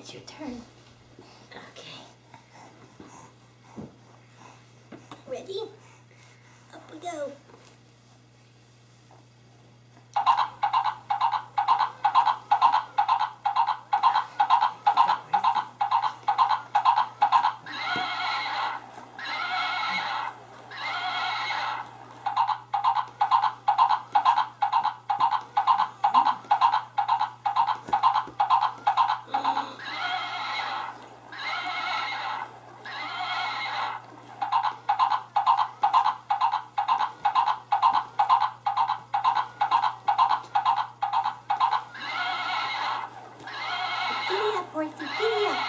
It's your turn. Okay. Ready? Up we go. Giddy up, horsey, giddy up.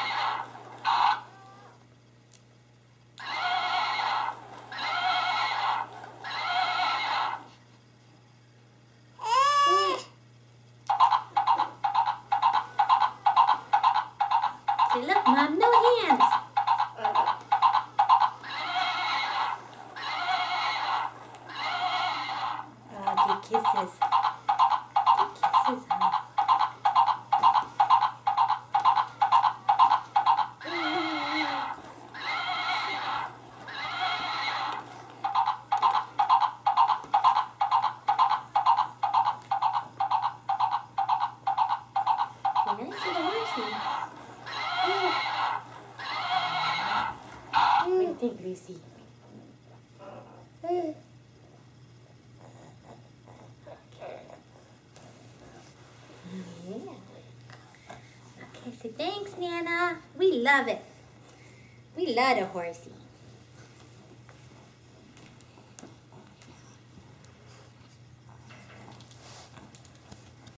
Say, look, Mom, no hands. Oh, give kisses. Give kisses, huh? Nice little horsey. What do you think, Lucy? Okay. Yeah. Okay, so thanks, Nana. We love it. We love a horsey.